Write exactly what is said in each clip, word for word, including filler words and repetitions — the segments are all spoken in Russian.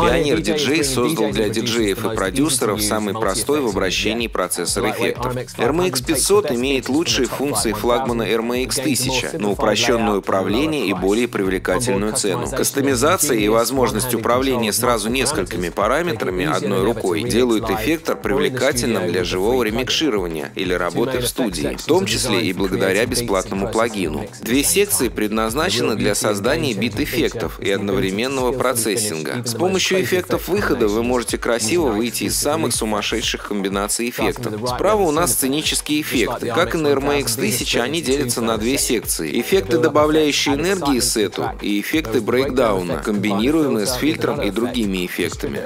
Pioneer ди джей создал для диджеев и продюсеров самый простой в обращении процессор эффектов. эр эм икс пятьсот имеет лучшие функции флагмана эр эм икс тысяча, но упрощенное управление и более привлекательную цену. Кастомизация и возможность управления сразу несколькими параметрами одной рукой делают эффектор привлекательным для живого ремикширования или работы в студии, в том числе и благодаря бесплатному плагину. Две секции предназначены для создания бит-эффектов и одновременного процессинга. С помощью эффектов выхода вы можете красиво выйти из самых сумасшедших комбинаций эффектов. Справа у нас сценические эффекты. Как и на эр эм икс тысяча, они делятся на две секции. Эффекты, добавляющие энергии сету, и эффекты брейкдауна, комбинируемые с фильтром и другими эффектами.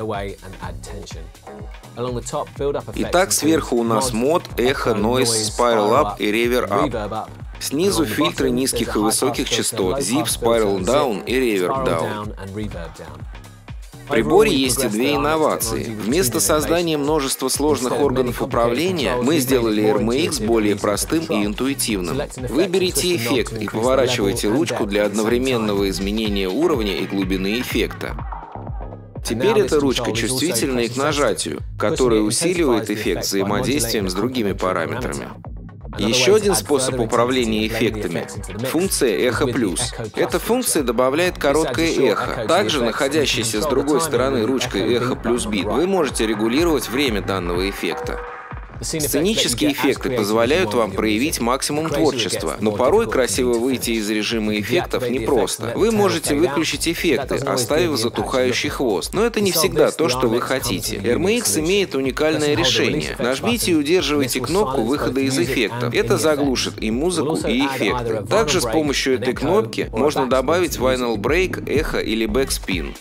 Итак, сверху у нас мод, эхо, нойз, спайрал ап и ревер ап. Снизу фильтры низких и высоких частот, зип, спайрал даун и реверб даун. В приборе есть и две инновации. Вместо создания множества сложных органов управления мы сделали эр эм икс более простым и интуитивным. Выберите эффект и поворачивайте ручку для одновременного изменения уровня и глубины эффекта. Теперь эта ручка чувствительна и к нажатию, которая усиливает эффект взаимодействием с другими параметрами. Еще один способ управления эффектами — функция эхо плюс. Эта функция добавляет короткое эхо. Также, находящейся с другой стороны ручкой эхо плюс бит, вы можете регулировать время данного эффекта. Сценические эффекты позволяют вам проявить максимум творчества, но порой красиво выйти из режима эффектов непросто. Вы можете выключить эффекты, оставив затухающий хвост, но это не всегда то, что вы хотите. эр эм икс имеет уникальное решение. Нажмите и удерживайте кнопку выхода из эффектов. Это заглушит и музыку, и эффекты. Также с помощью этой кнопки можно добавить vinyl break, эхо или backspin.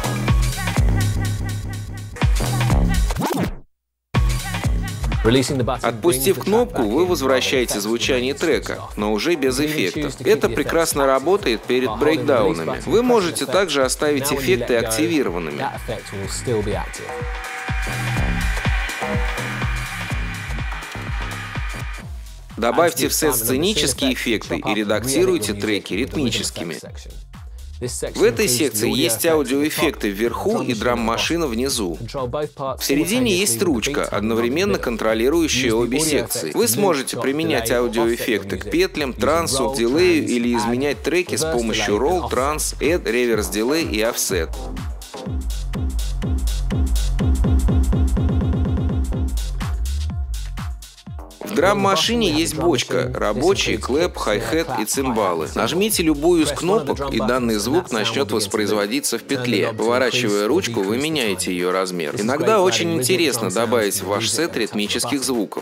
Отпустив кнопку, вы возвращаете звучание трека, но уже без эффектов. Это прекрасно работает перед брейкдаунами. Вы можете также оставить эффекты активированными. Добавьте в сет сценические эффекты и редактируйте треки ритмическими. В этой секции есть аудиоэффекты вверху и драм-машина внизу. В середине есть ручка, одновременно контролирующая обе секции. Вы сможете применять аудиоэффекты к петлям, трансу, дилею или изменять треки с помощью ролл, транс, add, реверс дилей и offset. В драм-машине есть бочка, рабочие, клэп, хай-хэт и цимбалы. Нажмите любую из кнопок, и данный звук начнет воспроизводиться в петле. Поворачивая ручку, вы меняете ее размер. Иногда очень интересно добавить в ваш сет ритмических звуков.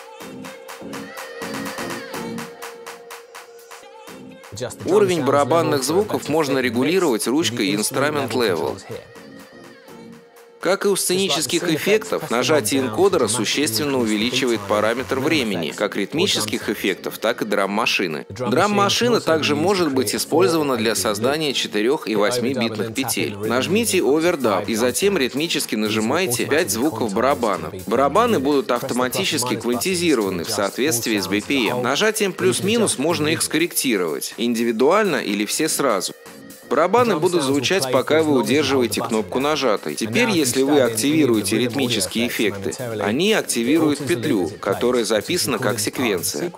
Уровень барабанных звуков можно регулировать ручкой Instrument Level. Как и у сценических эффектов, нажатие энкодера существенно увеличивает параметр времени, как ритмических эффектов, так и драм-машины. Драм-машина также может быть использована для создания четырёх- и восьмибитных петель. Нажмите Overdub и затем ритмически нажимайте пять звуков барабана. Барабаны будут автоматически квантизированы в соответствии с би пи эм. Нажатием плюс-минус можно их скорректировать, индивидуально или все сразу. Барабаны будут звучать, пока вы удерживаете кнопку нажатой. Теперь, если вы активируете ритмические эффекты, они активируют петлю, которая записана как секвенция.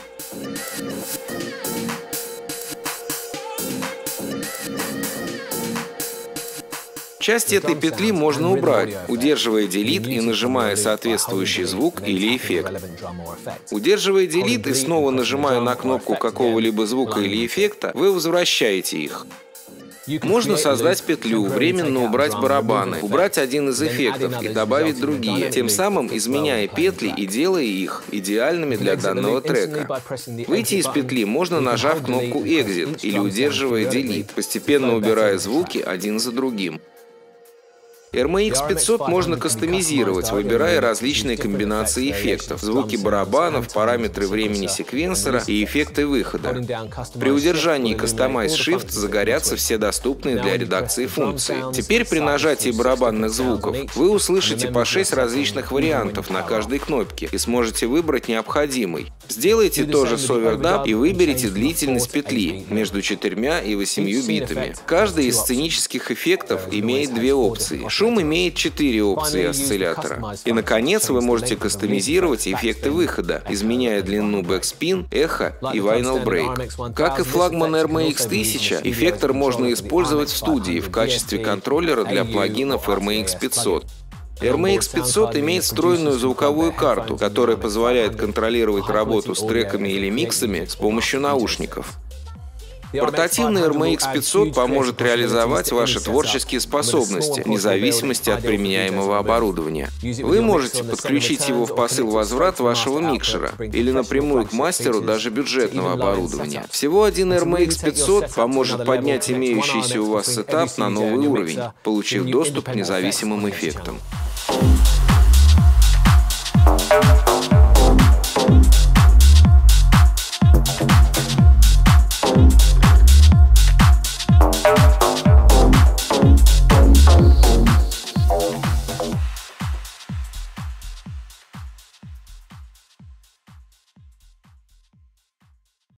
Часть этой петли можно убрать, удерживая Delete и нажимая соответствующий звук или эффект. Удерживая Delete и снова нажимая на кнопку какого-либо звука или эффекта, вы возвращаете их. Можно создать петлю, временно убрать барабаны, убрать один из эффектов и добавить другие, тем самым изменяя петли и делая их идеальными для данного трека. Выйти из петли можно, нажав кнопку Exit или удерживая Delete, постепенно убирая звуки один за другим. эр эм икс пятьсот можно кастомизировать, выбирая различные комбинации эффектов, звуки барабанов, параметры времени секвенсора и эффекты выхода. При удержании Customize Shift загорятся все доступные для редакции функции. Теперь при нажатии барабанных звуков вы услышите по шесть различных вариантов на каждой кнопке и сможете выбрать необходимый. Сделайте то же с овердаб и выберите длительность петли между четырьмя и восемью битами. Каждый из сценических эффектов имеет две опции. Шум имеет четыре опции осциллятора. И, наконец, вы можете кастомизировать эффекты выхода, изменяя длину бэкспин, эхо и vinyl break. Как и флагман эр эм икс тысяча, эффектор можно использовать в студии в качестве контроллера для плагинов эр эм икс пятьсот. эр эм икс пятьсот имеет встроенную звуковую карту, которая позволяет контролировать работу с треками или миксами с помощью наушников. Портативный эр эм икс пятьсот поможет реализовать ваши творческие способности, вне зависимости от применяемого оборудования. Вы можете подключить его в посыл-возврат вашего микшера или напрямую к мастеру даже бюджетного оборудования. Всего один эр эм икс пятьсот поможет поднять имеющийся у вас сетап на новый уровень, получив доступ к независимым эффектам.